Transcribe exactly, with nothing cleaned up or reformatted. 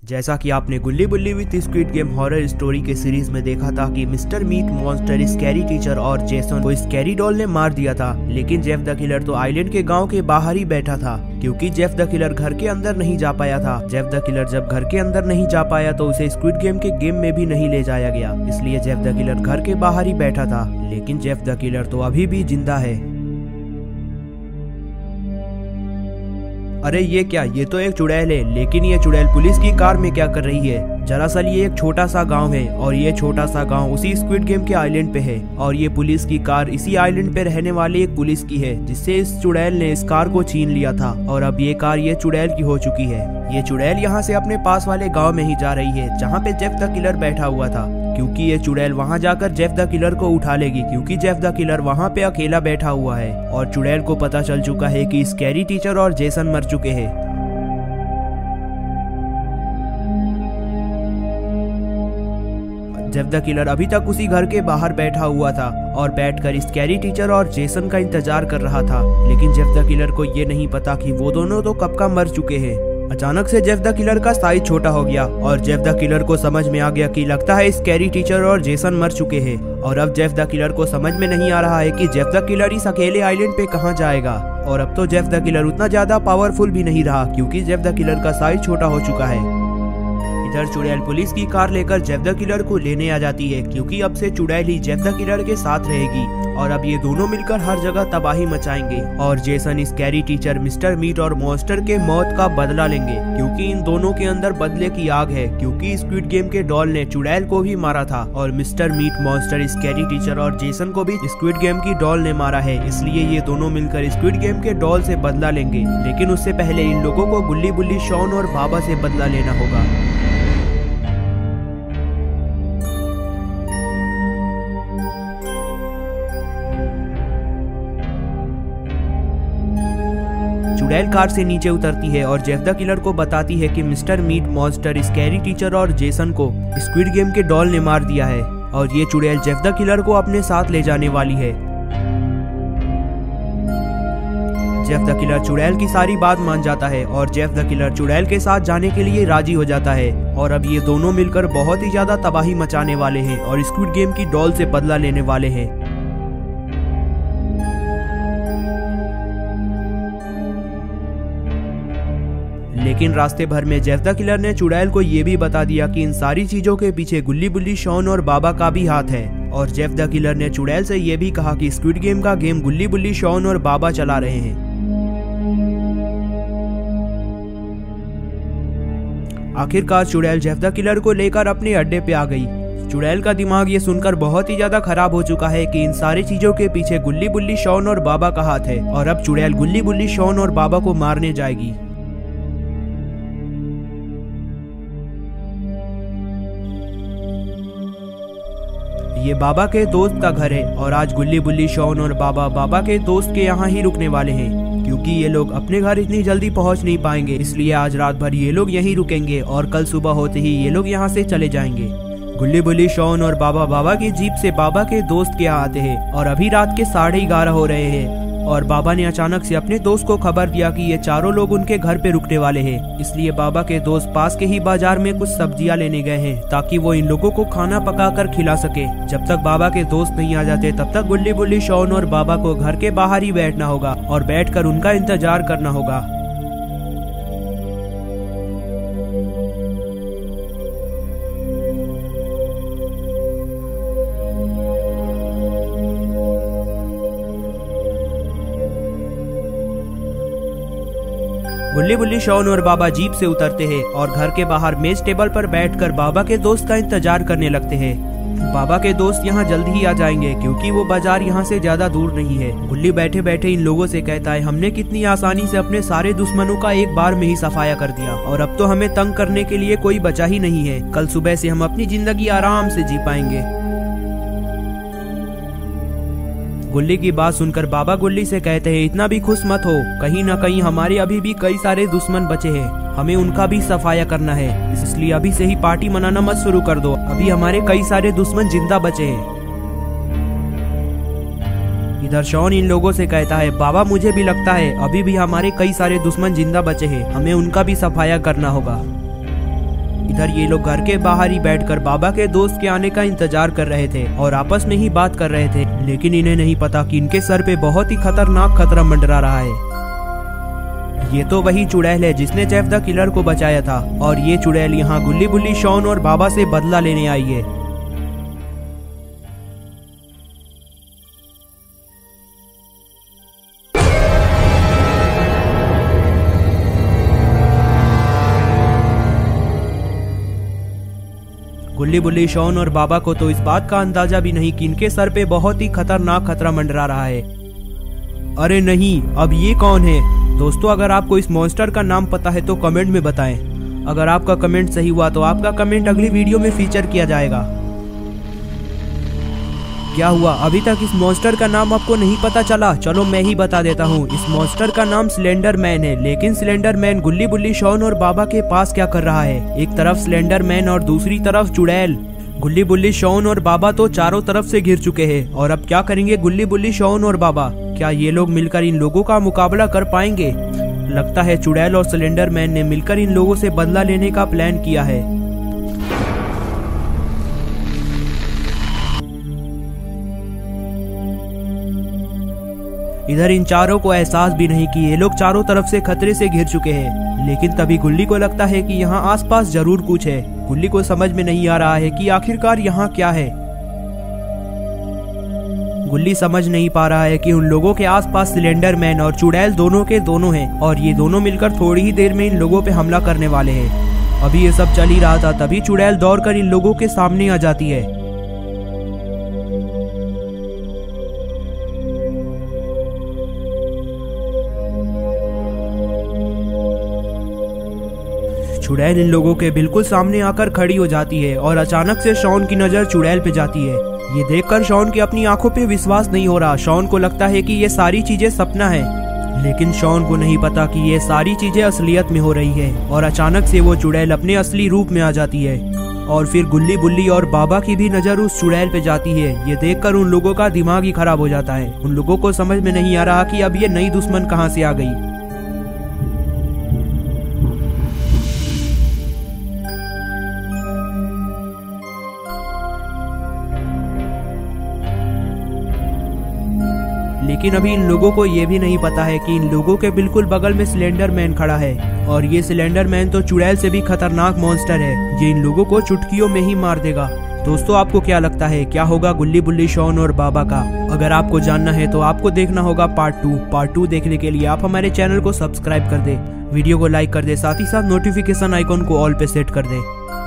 जैसा कि आपने Gulli Bulli with squid game horror story के सीरीज में देखा था कि mister meat monster scary teacher और जेसन को स्कैरी डॉल ने मार दिया था, लेकिन जेफ द किलर तो आइलैंड के गांव के बाहर ही बैठा था क्योंकि जेफ द किलर घर के अंदर नहीं जा पाया था। जेफ द किलर जब घर के अंदर नहीं जा पाया तो उसे स्क्विड गेम के गेम में भी नहीं ले जाया गया, इसलिए जेफ द किलर घर के बाहर ही बैठा था। लेकिन जेफ द किलर तो अभी भी जिंदा है। अरे ये क्या, ये तो एक चुड़ैल है, लेकिन ये चुड़ैल पुलिस की कार में क्या कर रही है? दरअसल ये एक छोटा सा गांव है और ये छोटा सा गांव उसी स्क्विड गेम के आइलैंड पे है और ये पुलिस की कार इसी आइलैंड पे रहने वाले एक पुलिस की है, जिससे इस चुड़ैल ने इस कार को छीन लिया था और अब ये कार ये चुड़ैल की हो चुकी है। ये चुड़ैल यहाँ से अपने पास वाले गाँव में ही जा रही है जहाँ पे जेफ द किलर बैठा हुआ था, क्योंकि ये चुड़ैल वहां जाकर जेफ द किलर को उठा लेगी, क्योंकि जेफ द किलर वहां पे अकेला बैठा हुआ है और चुड़ैल को पता चल चुका है कि स्कैरी टीचर और जेसन मर चुके हैं। जेफ द किलर अभी तक उसी घर के बाहर बैठा हुआ था और बैठकर स्कैरी टीचर और जेसन का इंतजार कर रहा था, लेकिन जेफ द किलर को ये नहीं पता कि वो दोनों तो कब का मर चुके हैं। अचानक से जेफ द किलर का साइज छोटा हो गया और जेफ द किलर को समझ में आ गया कि लगता है स्कैरी टीचर और जेसन मर चुके हैं और अब जेफ द किलर को समझ में नहीं आ रहा है कि जेफ द किलर इस अकेले आइलैंड पे कहां जाएगा। और अब तो जेफ द किलर उतना ज्यादा पावरफुल भी नहीं रहा क्योंकि जेफ द किलर का साइज छोटा हो चुका है। इधर चुड़ैल पुलिस की कार लेकर जेफ द किलर को लेने आ जाती है, क्योंकि अब से चुड़ैल ही जेफ द किलर के साथ रहेगी और अब ये दोनों मिलकर हर जगह तबाही मचाएंगे और Jason scary teacher mister meat और मॉन्स्टर के मौत का बदला लेंगे, क्योंकि इन दोनों के अंदर बदले की आग है, क्योंकि स्क्विड गेम के डॉल ने चुड़ैल को भी मारा था और mister meat monster scary teacher और जेसन को भी स्क्विड गेम की डॉल ने मारा है, इसलिए ये दोनों मिलकर स्क्विड गेम के डॉल से बदला लेंगे। लेकिन उससे पहले इन लोगों को गुल्ली बुल्ली शॉन और बाबा से बदला लेना होगा। चुड़ैल कार से नीचे उतरती है और जेफ द किलर को बताती है कि mister meat monster scary teacher और जेसन को स्क्विड गेम के डॉल ने मार दिया है और ये चुड़ैल जेफ द किलर को अपने साथ ले जाने वाली है। जेफ द किलर चुड़ैल की सारी बात मान जाता है और जेफ द किलर चुड़ैल के साथ जाने के लिए राजी हो जाता है और अब ये दोनों मिलकर बहुत ही ज्यादा तबाही मचाने वाले हैं और स्क्विड गेम की डॉल से बदला लेने वाले हैं। लेकिन रास्ते भर में जेफ द किलर ने चुड़ैल को ये भी बता दिया कि इन सारी चीजों के पीछे गुल्ली बुल्ली शॉन और बाबा का भी हाथ है और जेफ द किलर ने चुड़ैल से ये भी कहा कि स्क्विड गेम का गेम गुल्ली बुल्ली शॉन और बाबा चला रहे हैं। आखिरकार चुड़ैल जेफ द किलर को लेकर अपने अड्डे पे आ गई। चुड़ैल का दिमाग ये सुनकर बहुत ही ज्यादा खराब हो चुका है कि इन सारी चीजों के पीछे गुल्ली बुल्ली शॉन और बाबा का हाथ है और अब चुड़ैल गुल्ली बुल्ली शॉन और बाबा को मारने जाएगी। ये बाबा के दोस्त का घर है और आज गुल्ली बुल्ली शॉन और बाबा बाबा के दोस्त के यहाँ ही रुकने वाले हैं, क्योंकि ये लोग अपने घर इतनी जल्दी पहुँच नहीं पाएंगे, इसलिए आज रात भर ये लोग यहीं रुकेंगे और कल सुबह होते ही ये लोग यहाँ से चले जाएंगे। गुल्ली बुल्ली शॉन और बाबा बाबा की जीप से बाबा के दोस्त के यहाँ आते हैं और अभी रात के साढ़े ग्यारह हो रहे हैं और बाबा ने अचानक से अपने दोस्त को खबर दिया कि ये चारों लोग उनके घर पे रुकने वाले हैं, इसलिए बाबा के दोस्त पास के ही बाजार में कुछ सब्जियां लेने गए हैं ताकि वो इन लोगों को खाना पकाकर खिला सके। जब तक बाबा के दोस्त नहीं आ जाते तब तक गुल्ली बुल्ली शॉन और बाबा को घर के बाहर ही बैठना होगा और बैठकर उनका इंतजार करना होगा। गुल्ली बुल्ली शॉन और बाबा जीप से उतरते हैं और घर के बाहर मेज टेबल पर बैठकर बाबा के दोस्त का इंतजार करने लगते हैं। बाबा के दोस्त यहाँ जल्दी ही आ जाएंगे क्योंकि वो बाजार यहाँ से ज्यादा दूर नहीं है। गुल्ली बैठे बैठे इन लोगों से कहता है, हमने कितनी आसानी से अपने सारे दुश्मनों का एक बार में ही सफाया कर दिया और अब तो हमें तंग करने के लिए कोई बचा ही नहीं है। कल सुबह से हम अपनी जिंदगी आराम से जी पाएंगे। गुल्ली की बात सुनकर बाबा गुल्ली से कहते हैं, इतना भी खुश मत हो, कहीं ना कहीं हमारे अभी भी कई सारे दुश्मन बचे हैं, हमें उनका भी सफाया करना है, इसलिए अभी से ही पार्टी मनाना मत शुरू कर दो, अभी हमारे कई सारे दुश्मन जिंदा बचे हैं। इधर शॉन इन लोगों से कहता है, बाबा मुझे भी लगता है अभी भी हमारे कई सारे दुश्मन जिंदा बचे हैं, हमें उनका भी सफाया करना होगा। इधर ये लोग घर के बाहर ही बैठकर बाबा के दोस्त के आने का इंतजार कर रहे थे और आपस में ही बात कर रहे थे, लेकिन इन्हें नहीं पता कि इनके सर पे बहुत ही खतरनाक खतरा मंडरा रहा है। ये तो वही चुड़ैल है जिसने जेफ द किलर को बचाया था, और ये चुड़ैल यहाँ गुल्ली बुल्ली शॉन और बाबा से बदला लेने आई है। गुल्ली बुल्ली शॉन और बाबा को तो इस बात का अंदाजा भी नहीं कि इनके सर पे बहुत ही खतरनाक खतरा मंडरा रहा है। अरे नहीं, अब ये कौन है? दोस्तों, अगर आपको इस मॉन्स्टर का नाम पता है तो कमेंट में बताएं। अगर आपका कमेंट सही हुआ तो आपका कमेंट अगली वीडियो में फीचर किया जाएगा। क्या हुआ, अभी तक इस मॉन्स्टर का नाम आपको नहीं पता चला? चलो मैं ही बता देता हूँ। इस मॉन्स्टर का नाम स्लेंडर मैन है, लेकिन स्लेंडर मैन गुल्ली बुल्ली शॉन और बाबा के पास क्या कर रहा है? एक तरफ स्लेंडर मैन और दूसरी तरफ चुड़ैल। गुल्ली बुल्ली शॉन और बाबा तो चारों तरफ से घिर चुके हैं, और अब क्या करेंगे गुल्ली बुल्ली शॉन और बाबा? क्या ये लोग मिलकर इन लोगों का मुकाबला कर पाएंगे? लगता है चुड़ैल और स्लेंडर मैन ने मिलकर इन लोगों से बदला लेने का प्लान किया है। इधर इन चारों को एहसास भी नहीं कि ये लोग चारों तरफ से खतरे से घिर चुके हैं, लेकिन तभी गुल्ली को लगता है कि यहाँ आसपास जरूर कुछ है। गुल्ली को समझ में नहीं आ रहा है कि आखिरकार यहाँ क्या है। गुल्ली समझ नहीं पा रहा है कि उन लोगों के आसपास सिलेंडर मैन और चुड़ैल दोनों के दोनों हैं, और ये दोनों मिलकर थोड़ी ही देर में इन लोगों पे हमला करने वाले हैं। अभी ये सब चल ही रहा था, तभी चुड़ैल दौड़कर इन लोगों के सामने आ जाती है। चुड़ैल इन लोगों के बिल्कुल सामने आकर खड़ी हो जाती है, और अचानक से शॉन की नजर चुड़ैल पे जाती है। ये देखकर शॉन की अपनी आंखों पे विश्वास नहीं हो रहा। शॉन को लगता है कि ये सारी चीजें सपना है, लेकिन शॉन को नहीं पता कि ये सारी चीजें असलियत में हो रही है। और अचानक से वो चुड़ैल अपने असली रूप में आ जाती है, और फिर गुल्ली बुल्ली और बाबा की भी नजर उस चुड़ैल पे जाती है। ये देखकर उन लोगों का दिमाग ही खराब हो जाता है। उन लोगों को समझ में नहीं आ रहा कि अब ये नई दुश्मन कहाँ से आ गई। लेकिन अभी इन लोगों को ये भी नहीं पता है कि इन लोगों के बिल्कुल बगल में सिलेंडर मैन खड़ा है, और ये सिलेंडर मैन तो चुड़ैल से भी खतरनाक मॉन्स्टर है। ये इन लोगों को चुटकियों में ही मार देगा। दोस्तों, आपको क्या लगता है क्या होगा गुल्ली बुल्ली शॉन और बाबा का? अगर आपको जानना है तो आपको देखना होगा पार्ट टू। पार्ट टू देखने के लिए आप हमारे चैनल को सब्सक्राइब कर दे, वीडियो को लाइक कर दे, साथ ही साथ नोटिफिकेशन आइकॉन को ऑल पे सेट कर दे।